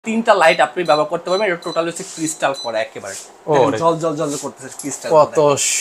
তিনটা লাইট আপনি ব্যবহার করতে পারবেন। এটা টোটাল হচ্ছে ক্রিস্টাল করা একেবারে। জল জল জল করতেছে ক্রিস্টাল। কত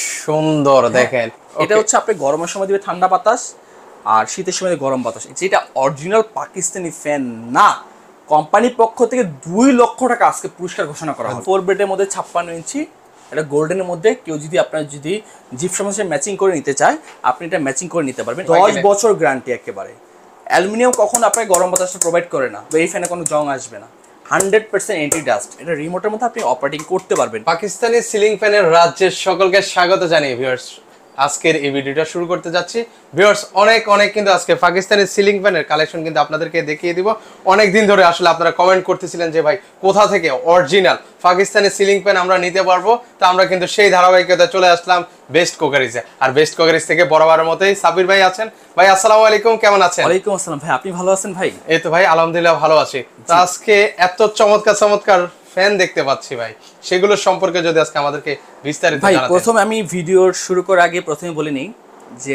সুন্দর দেখেন। এটা হচ্ছে আপনি গরমের সময় দিবে ঠান্ডা বাতাস আর শীতের সময় গরম বাতাস। যেটা অরিজিনাল পাকিস্তানি ফ্যান না, কোম্পানির পক্ষ থেকে 2 লক্ষ টাকা আজকে পুরস্কার ঘোষণা করা হয়। 4 বেডের মধ্যে 56 ইঞ্চি, এটা গোল্ডেনের মধ্যে। কেউ যদি আপনার যদি জিপসামের সাথে ম্যাচিং করে নিতে চায়, আপনি এটা ম্যাচিং করে নিতে পারবেন। 10 বছর গ্যারান্টি একেবারে। অ্যালুমিনিয়াম কখনো আপনার গরম বাতাসটা প্রোভাইড করে না, এই ফ্যানে কোনো জং আসবে না। 100% অ্যান্টি ডাস্ট। এটা রিমোটের মধ্যে আপনি অপারেটিং করতে পারবেন। পাকিস্তানি সিলিং ফ্যানের রাজ্যের সকলকে স্বাগত জানিয়ে ভিউয়ার্স আজকের এই ভিডিওটা শুরু করতে যাচ্ছি। ভিউয়ার্স অনেক কিন্তু আজকে পাকিস্তানি সিলিং ফ্যানের কালেকশন কিন্তু আপনাদেরকে দেখিয়ে দিব। অনেক দিন ধরে আসলে আপনারা কমেন্ট করতেছিলেন যে ভাই কোথা থেকে অরিজিনাল পাকিস্তানি সিলিং ফ্যান আমরা নিতে পারবো। তো আমরা কিন্তু সেই ধারাবাহিকতায় চলে আসলাম বেস্ট কোকারিজে। আর বেস্ট কোকারিজ থেকে বরাবরের মতোই সাবির ভাই আছেন। ভাই আসসালামু আলাইকুম, কেমন আছেন? ওয়ালাইকুম আসসালাম ভাই, আপনি ভালো আছেন ভাই? এই তো ভাই আলহামদুলিল্লাহ ভালো আছি। তো আজকে এত চমৎকার ফ্যান দেখতে পাচ্ছি ভাই, সেগুলো সম্পর্কে যদি আজকে আমাদেরকে বিস্তারিত জানাতেন। ভাই প্রথমে আমি ভিডিও শুরু করার আগে প্রথমে বলে নিই যে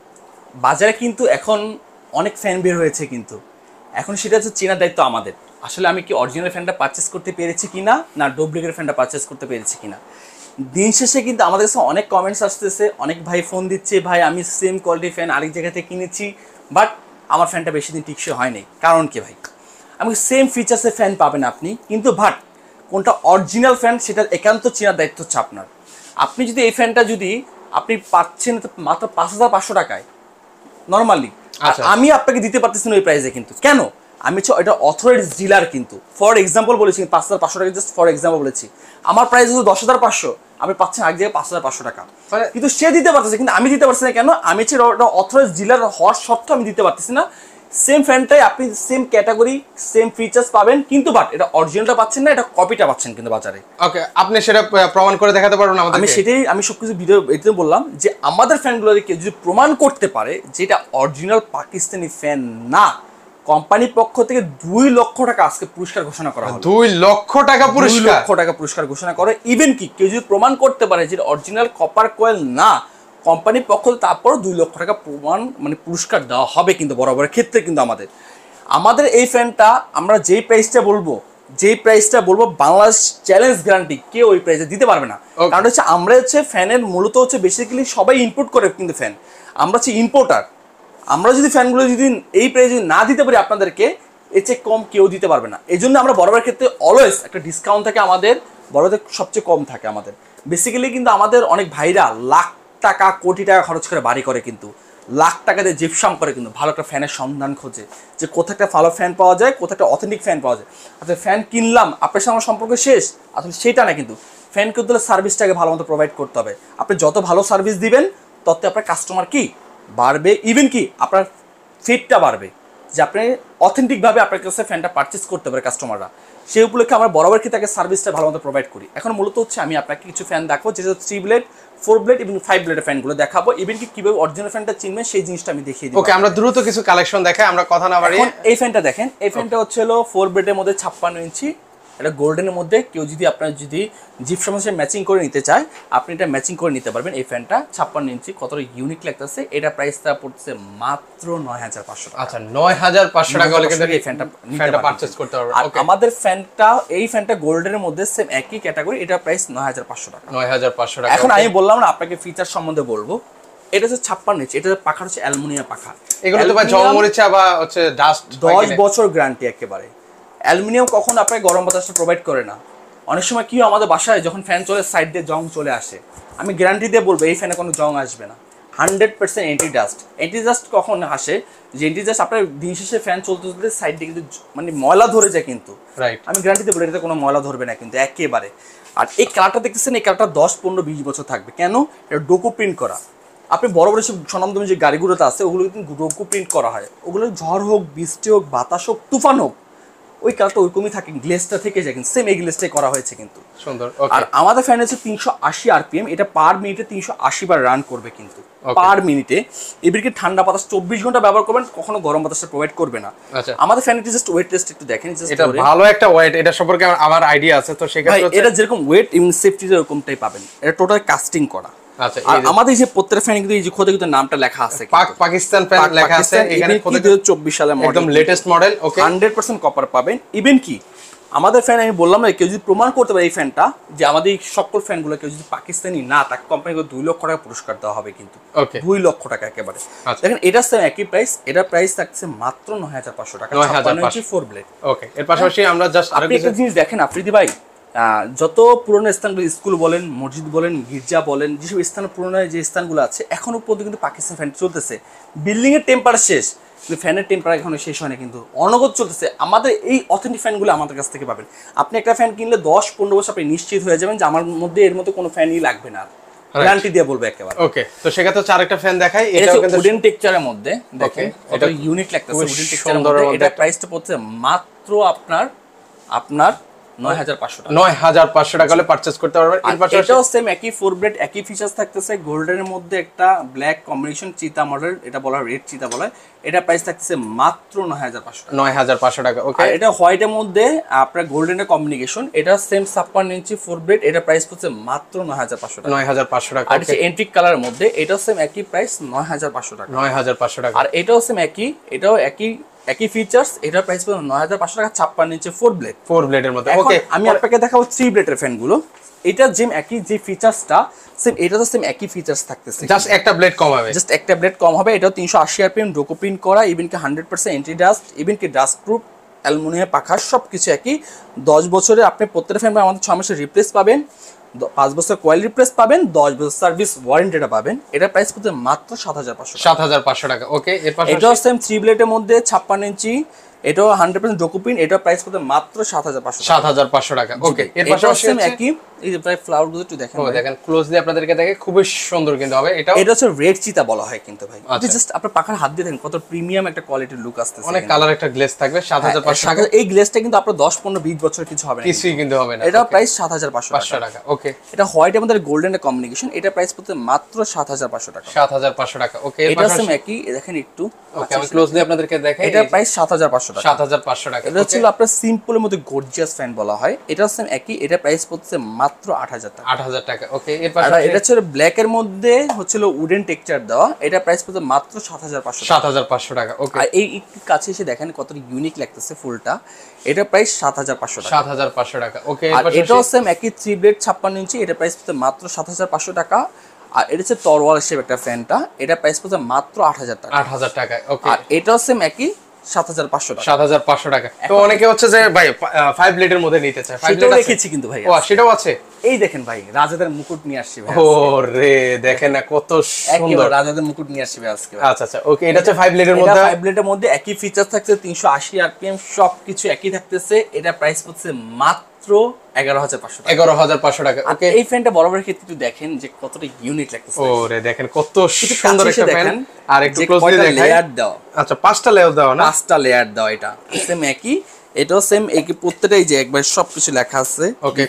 বাজারে কিন্তু এখন অনেক ফ্যান বের হয়েছে, কিন্তু এখন সেটা হচ্ছে চেনার দায়িত্ব আমাদের। আসলে আমি কি অরিজিনাল ফ্যানটা পারচেস করতে পেরেছি কিনা, না ডুপ্লিকেট ফ্যানটা পারচেস করতে পেরেছি কিনা। দিন শেষে কিন্তু আমাদের কাছে অনেক কমেন্টস আসতেছে, অনেক ভাই ফোন দিচ্ছে, ভাই আমি সেম কোয়ালিটির ফ্যান আরেক জায়গা থেকে কিনেছি, বাট আমার ফ্যানটা বেশি দিন টিকসই হয়নি। কারণ কি ভাই, আমি সেম ফিচার্সের ফ্যান পাবেন আপনি, কিন্তু বাট কোনটা অরিজিনাল ফ্যান সেটা একান্ত চেনার দায়িত্ব হচ্ছে আপনার। আপনি যদি এই ফ্যানটা যদি আপনি পাচ্ছেন মাত্র 5,500 টাকায় নর্মালি, আমি আপনাকে দিতে পারতেছি না ওই প্রাইসে। কিন্তু কেন? আমি হচ্ছে এটা অথরাইজড ডিলার। কিন্তু ফর এক্সাম্পল বলেছি 5,500 টাকা, জাস্ট ফর এক্সাম্পল বলেছি। আমার প্রাইস হচ্ছে 10,500, আপনি পাচ্ছেন এক জায়গায় 5,500 টাকা। কিন্তু সে দিতে পারতেছে, কিন্তু আমি দিতে পারছি না। কেন? আমি হচ্ছে অথরাইজড ডিলার হওয়ার সত্ত্বেও আমি দিতে পারতেছি না। সেম ফ্যানটাই আপনি সেম ক্যাটাগরি সেম ফিচার্স পাবেন, কিন্তু বাট এটা অরিজিনালটা পাচ্ছেন না, এটা কপিটা পাচ্ছেন কিন্তু বাজারে। ওকে, আপনি সেটা প্রমাণ করে দেখাতে পারবেন আমাদের? আমি সেটাই, আমি সবকিছু ভিডিও এতে বললাম যে আমাদের ফ্যানগুলোকে কেউ যদি প্রমাণ করতে পারে যে এটা অরিজিনাল পাকিস্তানি ফ্যান না, কোম্পানির পক্ষ থেকে 2 লক্ষ টাকা আজকে পুরস্কার ঘোষণা করা হয়। 2 লক্ষ টাকা পুরস্কার? 2 লক্ষ টাকা পুরস্কার ঘোষণা করে। ইভেন কি কেউ যদি প্রমাণ করতে পারে যে অরিজিনাল কপার কয়েল না, কোম্পানির পক্ষ থেকে তারপরও 2 লক্ষ টাকা প্রমাণ মানে পুরস্কার দেওয়া হবে কিন্তু বরাবরের ক্ষেত্রে। কিন্তু আমাদের এই ফ্যানটা আমরা যেই প্রাইসটা বলবো বাংলাদেশ চ্যালেঞ্জ গ্যারান্টি, কেউ ওই প্রাইসে দিতে পারবে না। কারণ হচ্ছে আমরা হচ্ছে ফ্যানের মূলত হচ্ছে বেসিক্যালি সবাই ইম্পোর্ট করে কিন্তু ফ্যান, আমরা হচ্ছে ইম্পোর্টার। আমরা যদি ফ্যানগুলো যদি এই প্রাইসে না দিতে পারি আপনাদেরকে, এর চেয়ে কম কেউ দিতে পারবে না। এই জন্য আমরা বরাবরের ক্ষেত্রে অলওয়েজ একটা ডিসকাউন্ট থাকে আমাদের, বড়দের সবচেয়ে কম থাকে আমাদের। বেসিক্যালি কিন্তু আমাদের অনেক ভাইরা লাখ টাকা কোটি টাকা খরচ করে বাড়ি করে, কিন্তু লাখ টাকা দিয়ে জিপসাম করে কিন্তু ভালো একটা ফ্যানের সন্ধান খোঁজে যে কোথায় একটা ভালো ফ্যান পাওয়া যায়, কোথায় একটা অথেন্টিক ফ্যান পাওয়া যায়। আচ্ছা ফ্যান কিনলাম, আপনার সঙ্গে আমার সম্পর্ক শেষ, আসলে সেটা না। কিন্তু ফ্যান কিনতে হলে সার্ভিসটাকে ভালো মতো প্রোভাইড করতে হবে। আপনি যত ভালো সার্ভিস দিবেন তত আপনার কাস্টমার কি বাড়বে, ইভেন কি আপনার ফিটটা বাড়বে, যে আপনি অথেন্টিকভাবে আপনার কাছে ফ্যানটা পারচেস করতে পারে কাস্টমাররা। সেই উপলক্ষে আমরা বরাবর কি তাকে সার্ভিসটা ভালো মতো প্রোভাইড করি। এখন মূলত হচ্ছে আমি আপনাকে কিছু ফ্যান দেখাবো, যেটা 3 ব্লেড 4 ব্লেড এবং 5 ব্লেডের ফ্যানগুলো দেখাবো। ইভেন কি কীভাবে অরিজিনাল ফ্যানটা চিনবেন সেই জিনিসটা আমি দেখিয়ে দিই। ওকে, আমরা দ্রুত কিছু কালেকশন দেখাই, আমরা কথা না বাড়িয়ে। এই ফ্যানটা দেখেন, এই ফ্যানটা হচ্ছে 4 ব্লেডের মধ্যে 56 ইঞ্চি, এটা গোল্ডেনের মধ্যে। কেউ যদি আপনার যদি জিপসামের সাথে ম্যাচিং করে নিতে চায়, আপনি এটা ম্যাচিং করে নিতে পারবেন। এই ফ্যানটা 56 ইঞ্চি, কতটা ইউনিক লাগতেছে। এটা প্রাইসটা পড়ছে মাত্র 9,500 টাকা। আচ্ছা 9,500 টাকা হলে কিন্তু এই ফ্যানটা পারচেজ করতে পারবেন। আর আমাদের ফ্যানটা, এই ফ্যানটা গোল্ডের মধ্যে সেম একই ক্যাটাগরি, এটা প্রাইস 9,500 টাকা। 9,500 টাকা। এখন আমি বললাম না আপনাকে ফিচার সম্বন্ধে বলবো। এটা হচ্ছে 56 ইঞ্চি, এটা পাখা হচ্ছে অ্যালুমিনিয়াম পাখা। এগুলো তো ভাই জংমরিচা বা হচ্ছে ডাস্ট, 10 বছর গ্যারান্টি একেবারে। অ্যালুমিনিয়াম কখনো আপনাকে গরম বাতাসটা প্রোভাইড করে না। অনেক সময় কি আমাদের বাসায় যখন ফ্যান চলে সাইড দিয়ে জং চলে আসে, আমি গ্যারান্টি দিয়ে বলবো এই ফ্যানে কোনো জং আসবে না। 100% অ্যান্টি ডাস্ট। অ্যান্টি ডাস্ট কখন আসে, যে অ্যান্টি ডাস্ট আপনার দিন শেষে ফ্যান চলতে সাইড দিয়ে কিন্তু মানে ময়লা ধরে যায়, কিন্তু আমি গ্যারান্টি দিয়ে বলি এটাতে কোনো ময়লা ধরবে না কিন্তু একেবারে। আর এই কালারটা দেখতেছেন, এই কালারটা 10, 15, 20 বছর থাকবে। কেন? এটা ডোকো প্রিন্ট করা। আপনি বড় বড় সব স্বনামধন্য যে গাড়িগুলোতে আছে ওগুলো কিন্তু ডোকো প্রিন্ট করা হয়। ওগুলো ঝড় হোক, বৃষ্টি হোক, বাতাস হোক, তুফান হোক, ওই কালারটা ওইরকমই থাকে, গ্লেসটা থেকে যায়। কিন্তু সেম এই গ্লেসটাই করা হয়েছে কিন্তু সুন্দর। আর আমাদের ফ্যান হচ্ছে 380 আরপিএম, এটা পার মিনিটে 380 বার রান করবে কিন্তু পার মিনিটে। এবারে কি ঠান্ডা বাতাস 24 ঘন্টা ব্যবহার করবেন, কখনো গরম বাতাসটা প্রোভাইড করবে না। আমাদের ফ্যানটি জাস্ট ওয়েট টেস্ট একটু দেখেন, এটা ভালো একটা ওয়েট, এটা সম্পর্কে আমার আইডিয়া আছে। তো সেক্ষেত্রে এটা যেরকম ওয়েট এবং সেফটি এরকমটাই পাবেন। এটা টোটাল কাস্টিং করা। আচ্ছা, আর আমাদের যে প্রত্যেকটা ফ্যান কিন্তু এই যে খোদে কিন্তু নামটা লেখা আছে, পাকিস্তান ফ্যান লেখা আছে এখানে, খোদে 2024 সালের মডেল, একদম লেটেস্ট মডেল। ওকে, 100% কপার পাবেন। ইভেন কি আমাদের ফ্যান আমি বললাম না, কেউ যদি প্রমাণ করতে পারে এই ফ্যানটা যে আমাদের এই সকল ফ্যানগুলো কেউ যদি পাকিস্তানি না, তাকে কোম্পানিকে 2 লক্ষ টাকা পুরস্কার দেওয়া হবে কিন্তু। ওকে, 2 লক্ষ টাকা একেবারে। দেখেন এটা সেম একই প্রাইস, এটা প্রাইস থাকছে মাত্র 9500 টাকা, 4 ব্লেড। ওকে, এর পাশাপাশি আমরা জাস্ট আপনি একটা জিনিস দেখেন আফ্রিদি ভাই, যত পুরনো স্থানগুলো, স্কুল বলেন, মসজিদ বলেন, গির্জা বলেন, যেসব স্থান পুরনো যে স্থানগুলো আছে এখনো পর্যন্ত কিন্তু পাকিস্তান ফ্যান চলতেছে। বিল্ডিং এর টেম্পার শেষ, কিন্তু ফ্যানের টেম্পার এখনো শেষ হয় না, কিন্তু অনগত চলতেছে। আমাদের এই অথেন্টিক ফ্যানগুলো আমাদের কাছ থেকে পাবেন। আপনি একটা ফ্যান কিনলে 10-15 বছর আপনি নিশ্চিত হয়ে যাবেন যে আমার মধ্যে এর মধ্যে কোনো ফ্যানই লাগবে না, গ্যারান্টি দিয়ে বলবো একেবারে। ওকে, তো সেক্ষেত্রে আরেকটা ফ্যান দেখাই। এটা উডেন টেক্সচারের মধ্যে দেখেন কত ইউনিক লাগতেছে। উডেন টেক্সচারের মধ্যে এটা প্রাইসটা পড়ছে মাত্র আপনার 9500 টাকা হলে পারচেজ করতে পারবেন। এর পাশে এটাও সেম একই 4 ব্লেড, একই ফিচারস থাকতেছে। গোল্ডেনের মধ্যে একটা ব্ল্যাক কম্বিনেশন চিতা মডেল, এটা বলা হয় রেড চিতা বলা হয়। এটা প্রাইস থাকতেছে মাত্র 9500 টাকা। ওকে, এটা হোয়াইটের মধ্যে আপনার গোল্ডেনের কম্বিনেশন, এটা সেম 56 ইঞ্চি 4 ব্লেড, এটা প্রাইস পড়ছে মাত্র 9500 টাকা। আর এটা এন্টিক কালারের মধ্যে, এটাও সেম একই প্রাইস 9500 টাকা। আর এটাও সেম একই, এটাও একই ফিচারস, এটার প্রাইস পড়বে 9500 টাকা, 56 ইঞ্চি 4 ব্লেডের মধ্যে। ওকে, আমি আপনাকে দেখাবো 3 ব্লেডের ফ্যানগুলো। এটা যেম একই যে ফিচারসটা সেম, এটা তো সেম একই ফিচারস থাকতেছে, জাস্ট একটা ব্লেড কম হবে, এটাও 380 আরপিএম ডোকো প্রিন্ট করা, ইভেন কি 100% এন্টি ডাস্ট, ইভেন কি ডাস্ট প্রুফ, অ্যালুমিনিয়াম পাখা, সবকিছু একই। 10 বছরে আপনি প্রত্যেকটা ফ্যান আমাদের 6 মাসের রিপ্লেস পাবেন, 5 বছর কয়েল রিপ্লেস পাবেন, 10 বছর সার্ভিস ওয়ারেন্টিটা পাবেন। এটা প্রাইস পড়ছে মাত্র 7500 টাকা। ওকে, এর পাশে এটাও সেম 3 ব্লেডের মধ্যে 56 ইঞ্চি, এটাও 100% ডোকোপিন, এটা প্রাইস পড়ছে মাত্র 7500 টাকা। ওকে, এর পাশে সেম একই, এই যে প্রায় ফ্লাওয়ার গুলো একটু দেখেন, দেখেন ক্লোজলি আপনাদেরকে দেখে খুব সুন্দর কিন্তু হবে। এটা হচ্ছে রেড চিতা বলা হয় কিন্তু ভাই। আপনি জাস্ট আপনার পাখার হাত দিয়ে দেখেন কত প্রিমিয়াম একটা কোয়ালিটির লুক আসতেছে, অনেক কালার একটা গ্লেজ থাকবে। 7500 টাকা। এই গ্লেজটা কিন্তু আপনার 10-15-20 বছর কিছু হবে না, কিছুই কিন্তু হবে না। এটা প্রাইস 7500 টাকা। ওকে, এটা হোয়াইট এবং গোল্ডেনের কম্বিনেশন, এটা প্রাইস পড়ছে মাত্র 7500 টাকা। 7500 টাকা। ওকে, এটা সেম একই, দেখেন একটু। ওকে, আমি ক্লোজলি আপনাদেরকে দেখাই। এটা প্রাইস 7500 টাকা। 7500 টাকা। এটা ছিল আপনার সিম্পলের মধ্যে গর্জিয়াস ফ্যান বলা হয়। এটা সেম একই, এটা প্রাইস পড়ছে মাত্র 8000 টাকা। 8000 টাকা। ওকে, এর পাশে এটা ছিল ব্ল্যাক এর মধ্যে হচ্ছিল উডেন টেক্সচার দেওয়া, এটা প্রাইস পড়ছে মাত্র 7500 টাকা। ওকে, আর এই একটু কাছে এসে দেখেন কতটা ইউনিক লাগতেছে ফুলটা, এটা প্রাইস 7500 টাকা। 7500 টাকা। ওকে, আর এটাও সেম একই 3 ব্লেড 56 ইঞ্চি, এটা প্রাইস পড়ছে মাত্র 7500 টাকা। আর এটা হচ্ছে তরোয়াল শেপ একটা ফ্যানটা, এটা প্রাইস পড়ছে মাত্র 8000 টাকা। 8000 টাকা। ওকে, আর এটাও সেম একই 7500 টাকা। 7500 টাকা। তো অনেকে হচ্ছে যে ভাই 5 ব্লেডের মধ্যে নিতে চায়, 5 ব্লেড রেখেছি কিন্তু ভাই। ও, সেটাও আছে। এই দেখেন ভাই, রাজাদের মুকুট নিয়ে আসছি ভাই। ওরে দেখেন না কত সুন্দর, রাজাদের মুকুট নিয়ে আসছি ভাই আজকে। আচ্ছা, ওকে, এটা হচ্ছে 5 ব্লেডের মধ্যে। 5 ব্লেডের মধ্যে একই ফিচার থাকছে, 380 আরপিএম, সবকিছু একই থাকতেছে। এটা প্রাইস পড়ছে মাত্র 11500 টাকা। 11500 টাকা। ওকে, এই ফ্যানটা বরাবর ক্ষেত্রে একটু দেখেন যে কতটা ইউনিক লাগতেছে। ওরে দেখেন কত সুন্দর একটা ফ্যান। আর একটু ক্লোজলি দেখাই। লেয়ার দাও, আচ্ছা 5টা লেয়ার দাও না? 5টা লেয়ার দাও। এটা সেম একই, এটাও সেম একই, প্রত্যেকটাই যে একবার সবকিছু লেখা আছে। ওকে,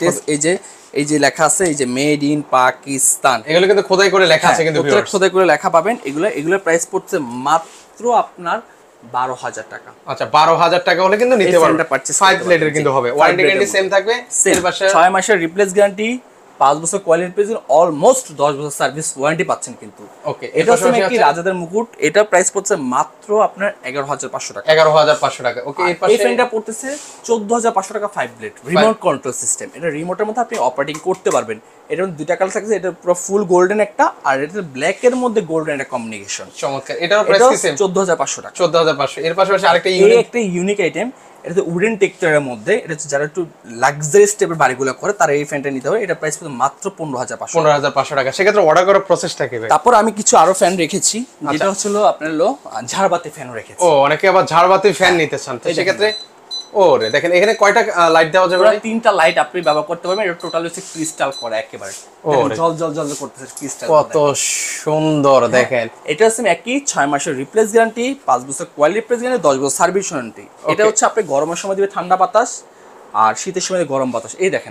এই যে লেখা আছে, এই যে মেড ইন পাকিস্তান, এগুলো কিন্তু খোদাই করে লেখা আছে, কিন্তু খোদাই করে লেখা পাবেন। এগুলোর প্রাইস পড়ছে মাত্র আপনার 12000 টাকা। আচ্ছা, 12000 টাকা হলে কিন্তু নিতে পারবেন। 5 ব্লেডের কিন্তু হবে, ওয়ারেন্টি গ্যারান্টি সেম থাকবে। এর পাশে 6 মাসের রিপ্লেস গ্যারান্টি, 5 বছর কোয়ালিটি রিপ্লেস, অলমোস্ট 10 বছর সার্ভিস ওয়ারেন্টি পাচ্ছেন কিন্তু। ওকে, এটা হচ্ছে কি রাজাদের মুকুট, এটা প্রাইস পড়ছে মাত্র আপনার 11500 টাকা। 11500 টাকা। ওকে, এর পাশে এই ফ্যানটা পড়তেছে 14500 টাকা, 5 ব্লেড রিমোট কন্ট্রোল সিস্টেম। এটা রিমোটের মধ্যে আপনি অপারেটিং করতে পারবেন। এটার মধ্যে দুইটা কালার থাকছে, এটা পুরো ফুল গোল্ডেন একটা, আর এটা ব্ল্যাক এর মধ্যে গোল্ডেন একটা কম্বিনেশন। চমৎকার। এটার প্রাইস কি সেম? 14500 টাকা। 14500। এর পাশাপাশি আরেকটা ইউনিক আইটেম, এটা তো উডেন টেক্সচারের মধ্যে, এটা হচ্ছে যারা একটু লাক্সারি স্টেপের বাড়িগুলো করে তারা এই ফ্যানটা নিতে হবে। এটা প্রাইস পড়ছে মাত্র 15500 টাকা। সেক্ষেত্রে অর্ডার করার প্রসেসটা কি ভাই? তারপর আমি কিছু আরো ফ্যান রেখেছি, যেটা হচ্ছিল আপনার ঝাড়বাতি ফ্যান রেখেছি। ও, অনেকে আবার ঝাড়বাতি ফ্যান নিতে চান, তো সেক্ষেত্রে ওরে দেখেন এখানে কয়টা লাইট দেওয়া যাবে? 3টা লাইট আপনি ব্যবহার করতে পারবেন। এটা টোটাল হচ্ছে ক্রিস্টাল করা একেবারে, জল জল জল করতেছে ক্রিস্টাল, কত সুন্দর দেখেন। এটা হচ্ছে একই 6 মাসের রিপ্লেস গ্যারান্টি, 5 বছর কোয়ালিটি রিপ্লেস গ্যারান্টি, 10 বছর সার্ভিস ওয়ারেন্টি। এটা হচ্ছে আপনি গরমের সময় দিবে ঠান্ডা বাতাস, আর শীতের সময় গরম বাতাস। এই দেখেন ভাই,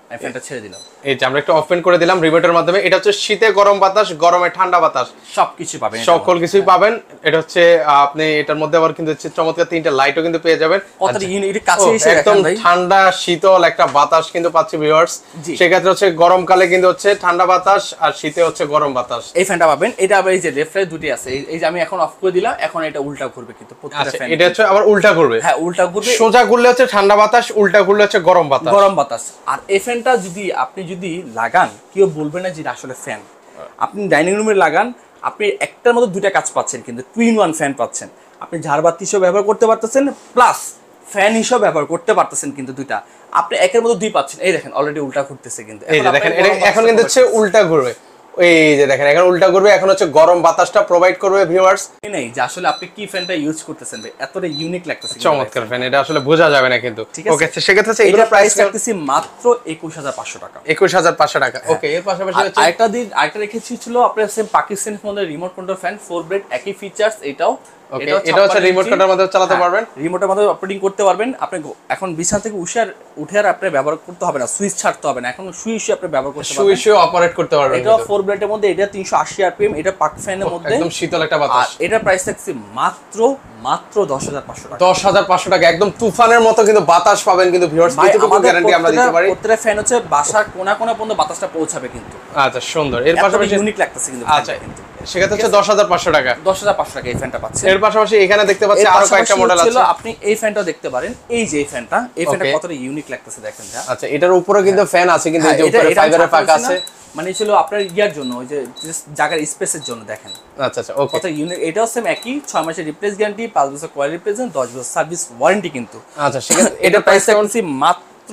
আমি ফ্যানটা ছেড়ে দিলাম। এই যে আমরা একটু ওপেন করে দিলাম রিমোটের মাধ্যমে। এটা হচ্ছে শীতে গরম বাতাস, গরমে ঠান্ডা বাতাস, সবকিছু পাবেন, সকল কিছুই পাবেন। এটা হচ্ছে আপনি এটার মধ্যে আবার কিন্তু হচ্ছে চমৎকার 3টা লাইটও কিন্তু পেয়ে যাবেন। কতটা ইউনিক, কাছে এসে একদম ঠান্ডা শীতল একটা বাতাস কিন্তু পাচ্ছি ভিউয়ার্স। সেক্ষেত্রে হচ্ছে গরমকালে কিন্তু হচ্ছে ঠান্ডা বাতাস আর শীতে হচ্ছে গরম বাতাস। এই ফ্যানটা পাবেন। এটা আবার এই যে লেফট সাইড দুটি আছে, এই যে আমি এখন অফ করে দিলাম, এখন এটা উল্টা ঘুরবে কিন্তু প্রত্যেকটা ফ্যান। এটা হচ্ছে আবার উল্টা ঘুরবে। হ্যাঁ উল্টা ঘুরবে, সোজা ঘুরলে হচ্ছে ঠান্ডা বাতাস, উল্টা ঘুরলে হচ্ছে গরম বাতাস। গরম বাতাস। আর এই ফ্যানটা যদি আপনি লাগান, কেউ বলবে না যে এটা আসলে ফ্যান। আপনি ডাইনিং রুমে লাগান, আপনি একটার মধ্যে দুইটা কাজ পাচ্ছেন, কিন্তু 2-in-1 ফ্যান পাচ্ছেন। আপনি ঝাড়বাতি হিসেবে ব্যবহার করতে পারতেছেন, প্লাস ফ্যান হিসেবে ব্যবহার করতে পারতেছেন, কিন্তু দুইটা আপনি একের মধ্যে দুই পাচ্ছেন। এই দেখেন অলরেডি উল্টা ঘুরতেছে কিন্তু, এই যে দেখেন এটা এখন কিন্তু হচ্ছে উল্টা ঘুরবে। এই যে দেখেন এখন উল্টা ঘুরবে, এখন হচ্ছে গরম বাতাসটা প্রোভাইড করবে ভিউয়ার্স। নেই যে আসলে আপনি কি ফ্যানটা ইউজ করতেছেন ভাই, এতটা ইউনিক লাগতেছে, চমৎকার ফ্যান। এটা আসলে বোঝা যাবে না কিন্তু। ওকে, সেক্ষেত্রে হচ্ছে এটার প্রাইস রাখতেছি মাত্র 21500 টাকা। 21500 টাকা। ওকে, এর পাশাপাশি হচ্ছে আরেকটা রেখেছি ছিল আপনার same Pakistani model remote control fan 4 blade, একই ফিচারস। এটাও এটা হচ্ছে রিমোট কন্ট্রোলের মাধ্যমে চালাতে পারবেন, রিমোটের মাধ্যমে অপারেটিং করতে পারবেন। আপনি এখন বিছানা থেকে উঠে আর আপনি ব্যবহার করতে হবে না, সুইচ ছাড়তে হবে না, এখন শুয়ে আপনি ব্যবহার করতে পারবেন, শুয়ে অপারেট করতে পারবেন। এটা 4 ব্লেডের মধ্যে, এটা 380 আরপিএম, এটা পাক ফ্যানের মধ্যে একদম শীতল একটা বাতাস। আর এটা প্রাইস থাকছে মাত্র 10500 টাকা। 10500 টাকা, একদম তুফানের মতো কিন্তু বাতাস পাবেন কিন্তু ভিউয়ার্স। কতটুকু গ্যারান্টি আমরা দিতে পারি? প্রত্যেকটা ফ্যান হচ্ছে বাসার কোণা কোণা পর্যন্ত বাতাসটা পৌঁছাবে কিন্তু। আচ্ছা সুন্দর। এর পাশাপাশি ইউনিক লাগতেছে কিন্তু। আচ্ছা, সেক্ষেত্রে হচ্ছে 10500 টাকা। 10500 টাকা এই ফ্যানটা পাচ্ছেন। এর পাশাপাশি এখানে দেখতে পাচ্ছি আরো কয়েকটা মডেল আছে। আপনি এই ফ্যানটাও দেখতে পারেন, এই যে এই ফ্যানটা কতটা ইউনিক লাগতেছে দেখেন। আচ্ছা, এটার উপরে কিন্তু ফ্যান আছে, কিন্তু এই যে উপরে ফাইবারের পাক আছে, মানে ছিল আপনার ইয়ার জন্য, ওই যে জায়গার স্পেসের জন্য দেখেন। আচ্ছা আচ্ছা, ওকে। কত ইউনিক। এটাও সেম একই 6 মাসের রিপ্লেস গ্যারান্টি, 5 বছর কোয়ালিটি রিপ্লেসমেন্ট, 10 বছর সার্ভিস ওয়ারেন্টি কিন্তু। আচ্ছা, সেক্ষেত্রে এটা প্রাইস রাখছি মাত্র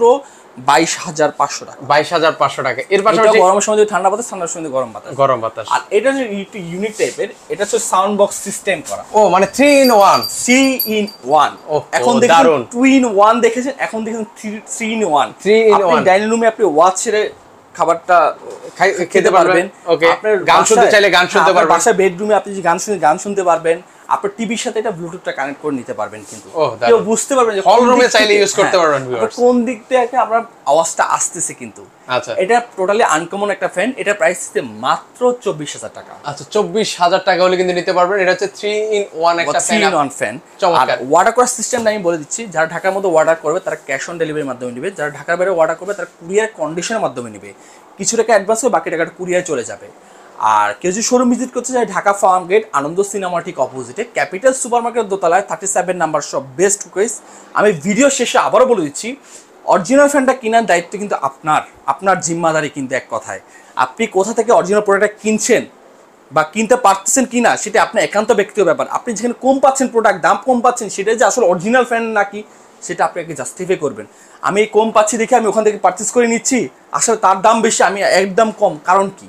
22500 টাকা। 22500 টাকা। এর পাশাপাশি গরমের সময় ঠান্ডা বাতাস, ঠান্ডার সময় গরম বাতাস, গরম বাতাস। আর এটা যে একটু ইউনিক টাইপের, এটা হচ্ছে সাউন্ড বক্স সিস্টেম করা। ও মানে 3 in 1, 3 in 1। এখন দেখুন 2 in 1 দেখেছেন, এখন দেখুন 3 in 1। আপনি ডাইনিং রুমে আপনি ওয়াচ ছেড়ে খাবারটা খেতে পারবেন। ওকে, গান শুনতে চাইলে গান শুনতে পারবেন। বাসায় বেডরুমে আপনি যে গান শুনতে পারবেন। আপনার টিভির সাথে এটা ব্লুটুথটা কানেক্ট করে নিতে পারবেন কিন্তু। কেউ বুঝতে পারবেন যে হল রুমে চাইলে ইউজ করতে পারবেন ভিউয়ার্স, কোন দিক থেকে আমরা আওয়াজটা আসতেছে কিন্তু। আচ্ছা, এটা টোটালি আনকমন একটা ফ্যান। এটা প্রাইস হচ্ছে মাত্র 24000 টাকা। আচ্ছা, 24000 টাকা হলে কিন্তু নিতে পারবেন। এটা হচ্ছে 3 in 1 একটা ফ্যান। 3 in 1 fan. আর ওয়াটার করার সিস্টেমটা আমি বলে দিচ্ছি, যারা ঢাকার মধ্যে অর্ডার করবে তারা ক্যাশ অন ডেলিভারির মাধ্যমে নেবে, যারা ঢাকার বাইরে অর্ডার করবে তারা কুরিয়ার কন্ডিশনের মাধ্যমে নেবে। কিছু টাকা অ্যাডভান্স হবে, বাকি টাকাটা কুরিয়ার চলে যাবে। আর কেউ যদি শোরুম ভিজিট করতে চায়, ঢাকা ফার্ম গেট আনন্দ সিনেমা ঠিক অপোজিটে ক্যাপিটাল সুপার মার্কেটের দোতলায় 37 নাম্বার শপ বেস্ট কুকারিজ। আমি ভিডিও শেষে আবারও বলে দিচ্ছি, অরিজিনাল ফ্যানটা কেনার দায়িত্ব কিন্তু আপনার জিম্মাদারি কিন্তু। এক কথায় আপনি কোথা থেকে অরিজিনাল প্রোডাক্ট কিনছেন বা কিনতে পারতেছেন কিনা, সেটা আপনার একান্ত ব্যক্তিগত ব্যাপার। আপনি যেখানে কম পাচ্ছেন প্রোডাক্ট, দাম কম পাচ্ছেন, সেটা যে আসলে অরিজিনাল ফ্যান নাকি সেটা আপনাকে জাস্টিফাই করবেন। আমি কম পাচ্ছি দেখে আমি ওখান থেকে পারচেস করে নিচ্ছি, আসলে তার দাম বেশি, আমি একদম কম, কারণ কি?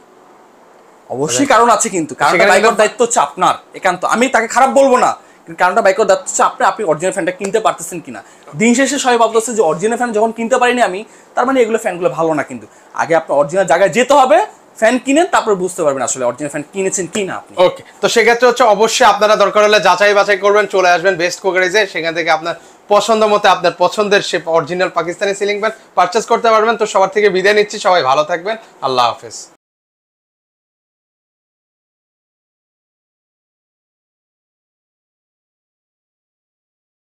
অবশ্যই কারণ আছে কিন্তু। কারণটা বাইকের দায়িত্ব হচ্ছে আপনার একান্ত। আমি তাকে খারাপ বলবো না, কিন্তু কারণটা বাইকের দায়িত্ব হচ্ছে আপনি অরিজিনাল ফ্যানটা কিনতে পারতেছেন কিনা। দিন শেষে সবাই ভাবতেছে যে অরিজিনাল ফ্যান যখন কিনতে পারিনি আমি, তার মানে এগুলো ফ্যানগুলো ভালো না। কিন্তু আগে আপনার অরিজিনাল জায়গায় যেতে হবে, ফ্যান কিনেন, তারপর বুঝতে পারবেন আসলে অরিজিনাল ফ্যান কিনেছেন কিনা আপনি। ওকে, তো সেক্ষেত্রে হচ্ছে অবশ্যই আপনারা দরকার হলে যাচাই বাছাই করবেন, চলে আসবেন বেস্ট কুকারিজে। সেখান থেকে আপনার পছন্দ মতো আপনার পছন্দের সে original Pakistani ceiling fan purchase করতে পারবেন। তো সবার থেকে বিদায় নিচ্ছি, সবাই ভালো থাকবেন, আল্লাহ হাফেজ।